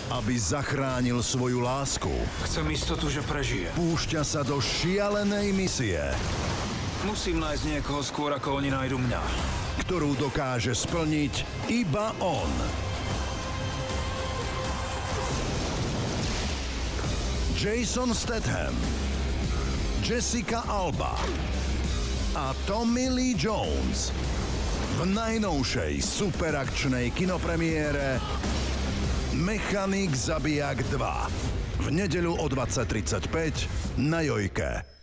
aby zachránil svoju lásku. Chcem istotu, že prežije. Púšťa sa do šialenej misie, Musím nájsť niekoho skôr, ako oni nájdu mňa. ktorú dokáže splniť iba on. Jason Statham, Jessica Alba a Tommy Lee Jones v najnovšej superakčnej kinopremiére Mechanik zabijak 2 v nedeľu o 20:35 na Jojke.